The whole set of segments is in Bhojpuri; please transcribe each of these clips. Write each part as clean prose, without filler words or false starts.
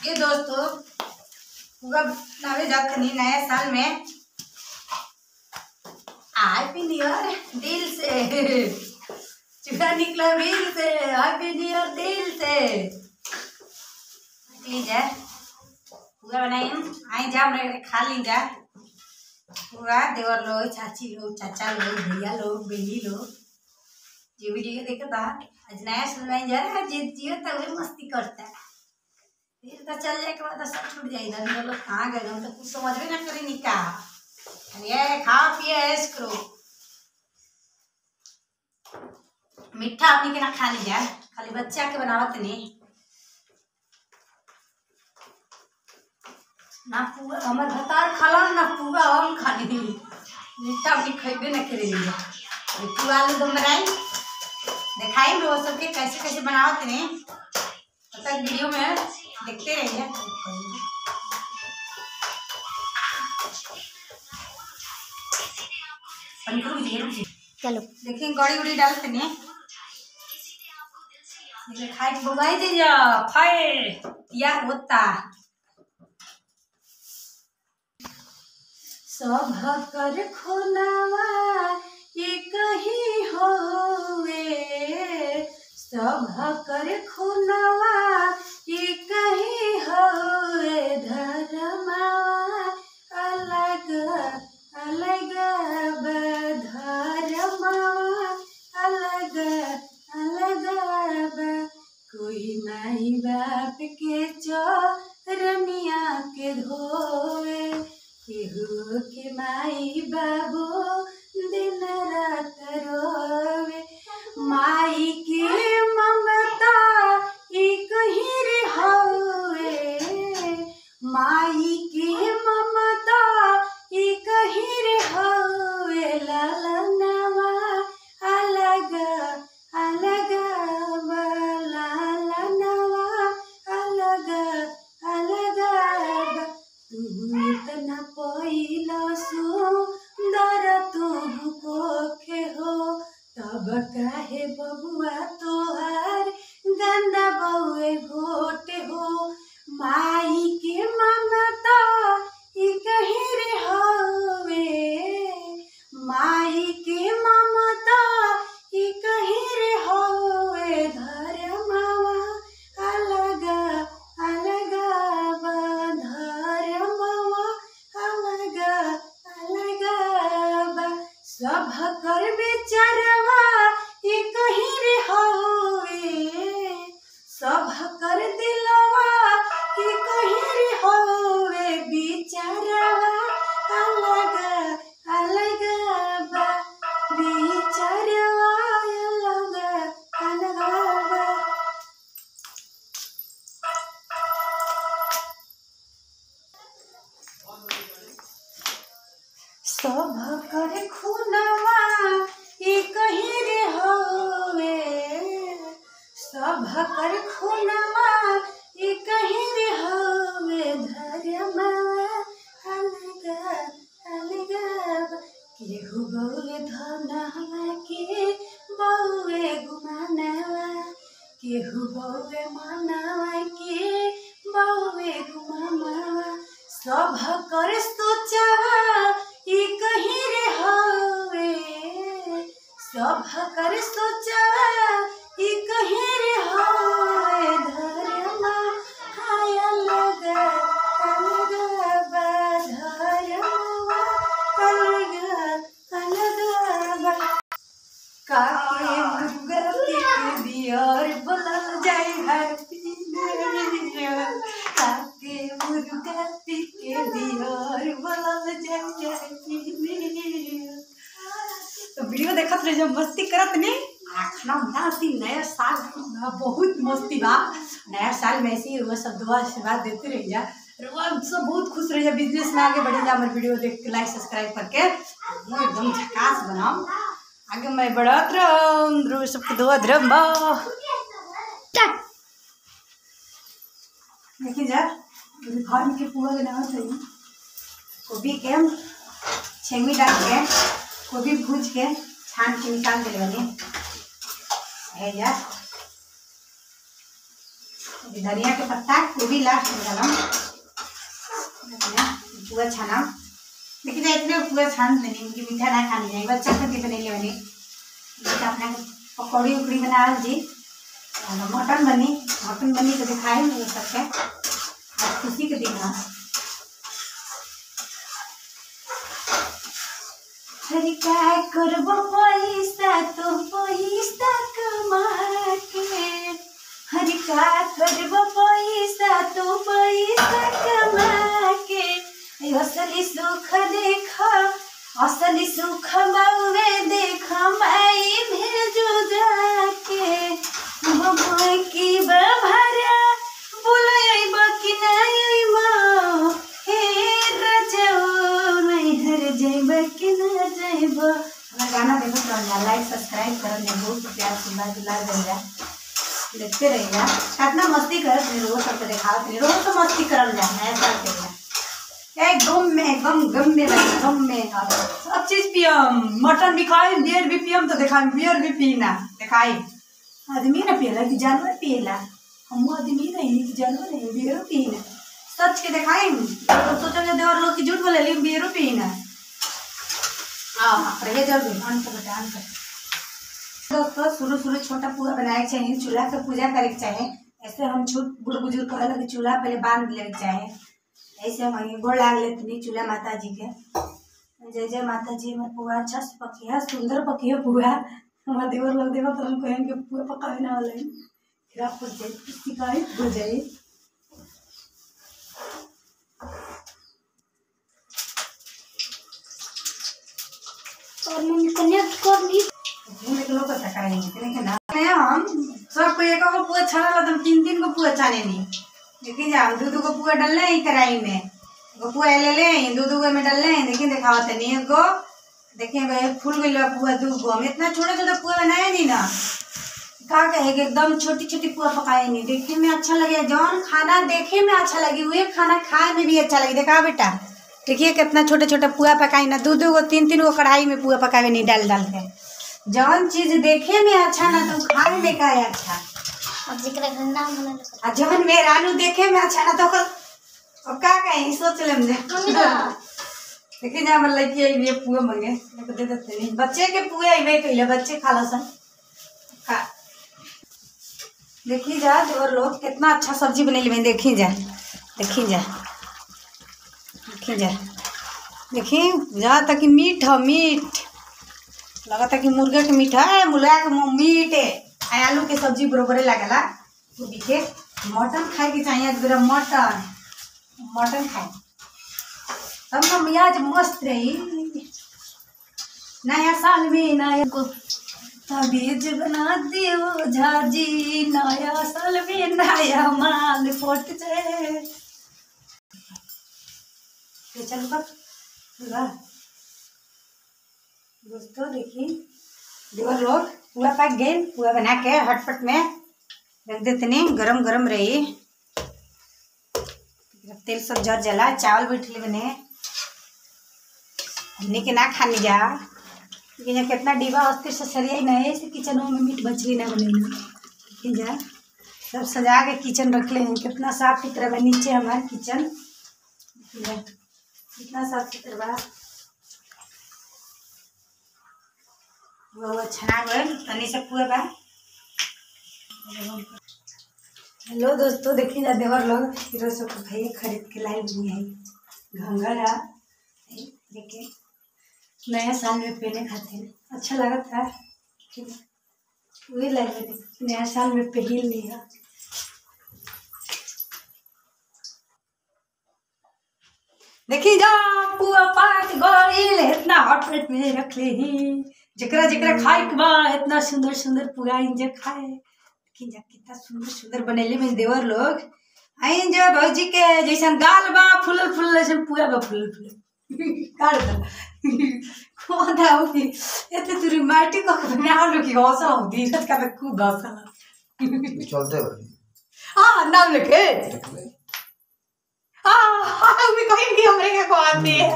ये दोस्तों पूरा नवे जखनी नए साल में हैप्पी न्यू ईयर दिल से चूड़ा निकला दिल से हैप्पी न्यू ईयर दिल से लीजिए पूरा बनाई आई जा खा लीजिए पूरा देवर लोग चाची लोग चाचा लोग भैया लोग बहनी लोग जो वीडियो देखता आज नया साल में जा रहा है जियो तो वही मस्ती करता है फिर तो चल जाए के बाद तो सब छूट जाएगा हम लोग कहाँ गए हम तो कुछ समझ भी ना करें निकाह ये खा पिए ऐश करो मीठा अपनी के ना खा लीजिए खाली बच्चा के बनावत नहीं ना पूरा हमारे भतार खाला ना पूरा हम खाने मीठा अपनी खेबे ना करेंगे पूरा आलू दम बनाई दिखाई वो सबके कैसे कैसे बनावत नहीं तब तक वीडियो में देखते रहिए चलो देखिए गड़ी उड़ी डालते नहीं खाए बुगाई दीजिए खाए तैयार होता सब कर खोलावा ये कहीं होवे सब कर खोलावा ये कहीं होवे धर्मावा अलग अलग धर्मावा अलग अलग कोई माई बाप के चरनिया के धोवे केहू के माई बाबू दिन रात रोवे माई के ममता एक ही रे होवे माई के ममता एक ही रे होवे लालनवा अलग अलग लालनवा अलग अलग इतना पहिला सुंदर तुम कोखे हो तब काहे बबुआ तोहार गंदा बउए घोटे हो माई के ममता कहीं रे होवे माई के ममता कहीं रे होवे धर्मवा अलग अलग सब कर बेचारवा ये कहीं रे होवे सब कर दिलवा ये कहीं रे होवे बेचारवा अलग अलग बेचारवा अलग अलग सब कर खुनवा ये कहीं रे होवे सब कर खुनवा ये कहीं रे होवे धर्मवा अलग अलग केहू बउए धनवा के बउए गुमानवा केहू बउए मनवा के बउए गुमानवा सब कर सोचवा ये कहीं रे होवे सब कर सोचवा ये कहीं रे होवे धर्मा हाय अलग अलग धर्मा अलग अलग काके मुर्गती के बियर बोलल जाए हैप्पी न्यू ईयर काके मुर्गती के बियर बोलल जाए हैप्पी न्यू ईयर तो वीडियो देखत रह जब मस्ती करत नहीं आखना मस्ती नया साल बहुत मस्ती बा नया साल में ऐसे ही वो सब दुआ आशीर्वाद देते रह जा सब बहुत खुश रह जा बिजनेस में आगे बढ़े जा हमारे वीडियो देख के लाइक सब्सक्राइब करके एकदम झकास बनाओ आगे मैं बढ़त रहूँ सबके दुआ धर्म देखिए जा घर के पूरा बनाना चाहिए गोभी के छेमी डाल के गोभी भूज के छान के निकाल दे बने है जा धनिया के पत्ता वो भी लास्ट में डालम। पुआ छाना लेकिन इतने पुआ छान देनी उनकी मीठा ना खानी चाहिए बच्चा खाती बने बनी अपना पकौड़ी उकड़ी बना जी। मटन बनी तो दिखाए सबके आज खुशी के दिन है। हर क्या करब पैसा तो पैसा कमा के हर क्या करब पैसा तो पैसा कमा के असली सुख देखा असली सुख बावे देखा माई भेजो जाके की बभरा बोलई बकी नहीं माँ हे रजो नहीं हर जैब कि न जैब। हमारा गाना देखो तो लाइक सब्सक्राइब कर बहुत प्यार सुंदर दुलार देगा देखते रहेगा कितना मस्ती कर रोज सबको दिखाओ रोज तो मस्ती करल जा ऐसा करेगा गम में सब चीज पियम मटन भी खाए बियर भी पियम तो दिखाई बियर भी पीना दिखाई आदमी ना पियला कि जानवर पियला हम आदमी नहीं कि जानवर नहीं बियरो पीना सच के दिखाई तो सोचेंगे देवर लोग की झूठ बोले लेकिन बियरो पीना रहे जरूर अन कर दोस्तों शुरू छोटा पूरा बनाए चाहिए चूल्हा पे पूजा करे के चाहे ऐसे हम छोट बूढ़ बुजुर्ग कहल कि चूल्हा पहले बांध ले के चाहे ऐसे हम गोड़ लाग लेते चूल्हा माता जी के जय जय माता जी हमारे पुआ अच्छा से पकिया सुंदर पकिया पुआ हमारे देवर लोग देवर तो हम कहेंगे पुआ पकावे ना वाले फिर आपको शिकायत हो जाए। और मम्मी कनेक्ट कर ली लोग हम सबको एक पुआ छाना ला तुम 3 को पुआ छाने नहीं देखिए जा 2 को पुआ डाल ले कढ़ाई में पुआ ले ले 2 को में डाल ले देखिए दिखावा तनी एगो देखिए भाई फूल गई पुआ 2 को हम इतना छोटा पुआ बनाए नहीं ना का कहे कि एकदम छोटी पुआ पकाए नहीं देखने में अच्छा लगे जौन खाना देखे में अच्छा लगे वही खाना खाए में भी अच्छा लगे। देखा बेटा देखिए कितना छोटा पुआ पकाई ना 2 को 3 को कढ़ाई में पुआ पकावे नहीं डाल के जौन चीज देखे में अच्छा ना तो खाए में का अच्छा जौन मेहरानू देखे में अच्छा ना तो का कहीं सोच ले देखिए जा मतलब लड़की आई पुआ मंगे दे देते नहीं बच्चे के पुए अबे कैले बच्चे खाला सन खा देखिए जा और लोग कितना अच्छा सब्जी बनेली देखिए जा देखिए जहाँ तक कि मीठ लगा था कि मुर्गे के मीठा है मुर्गा के मीट है आलू के सब्जी बरोबरे लगेला तो देखिए मटन खाए के चाहिए मटन खाए तब ना मियाज मस्त रही। नया साल में नया को तबीज बना दियो झाजी नया साल में नया माल फोट जाए चल दोस्तों देखिए देवर लोग पुआ पक गए पुआ बना के हटपट में रख देते नहीं गरम रही तेल सब जर जला चावल बैठले बने हमने के ना खाने जा लेकिन यहाँ कितना डिब्बा अस्थिर से सरिया ना है इसे किचन में मीट मछली ना बने जा सब सजा के किचन रख ले कितना साफ सुथरा बा नीचे हमारे किचन कितना साफ सुथरा बा वो छना गए तनी से पुआ बा। हेलो दोस्तों देखिए जा देवर लोग हीरो सब भाई खरीद के लाई हुई है घंघरा देखिए नया साल में पहने खाते अच्छा लगा था वही लगे नया साल में पहन लिया। देखिए जा पुआ पाक गइल इतना हॉट प्लेट में रख ले ही जकरा खाए के बा इतना सुंदर पुआ इंजे खाए देखिए जा कितना सुंदर बनेले में देवर लोग आई जो भौजी के जैसा गाल बा फूलल जैसे पुआ बा फूलल काट दो खोदा होती एते तुरी माटी को बना लो कि हौसला होती है का खूब हौसला चलते भाई हां नाम लिखे हां भी कोई भी हमरे के को आती है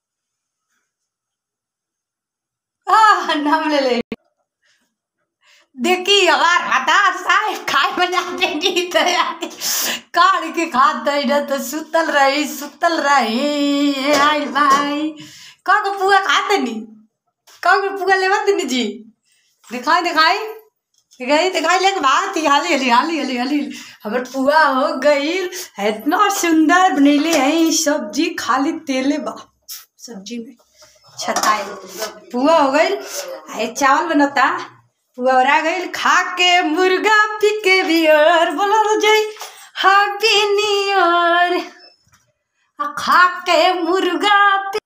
नाम ले देखी हमार हतार साए खाए बनाते नहीं तो आके काट के खाते न तो सुतल रही आई भाई का को पुआ खाते नहीं का को पुआ लेवत नहीं जी दिखाई लेके बात हाली हमर पुआ हो गई इतना सुंदर बनेले है सब्जी खाली तेले बा सब्जी में छताए पुआ हो गई चावल बनता पुआ आ गई खा के मुर्गा पी के बियर बोलल जाई हैप्पी न्यू ईयर खा के मुर्गा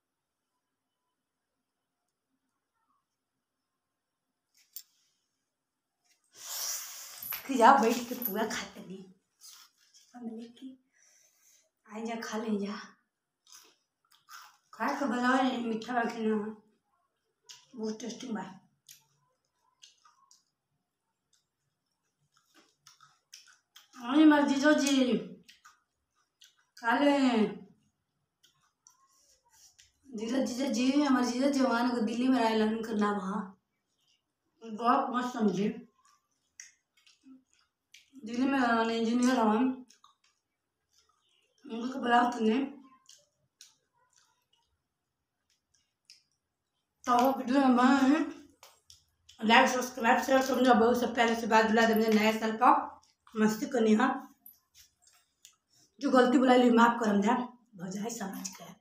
जा बैठ के पूरा खाते नहीं आई जा खा ले जा खा के बनाओ मीठा रखे ना बहुत टेस्टी बा आई मर्जी जो जी खा ले जीजा जी हमारे जीजा जवान को दिल्ली में राय लन करना वहाँ बहुत मस्त समझे दिल्ली में इंजीनियर हम उनको बुलाओ तुमने तो वीडियो में लाइक सब्सक्राइब शेयर समझो बहुत से पहले से बात बुला दे मुझे नया साल पर मस्ती करनी है जो गलती बुला ली माफ करम जा भजाई समझ के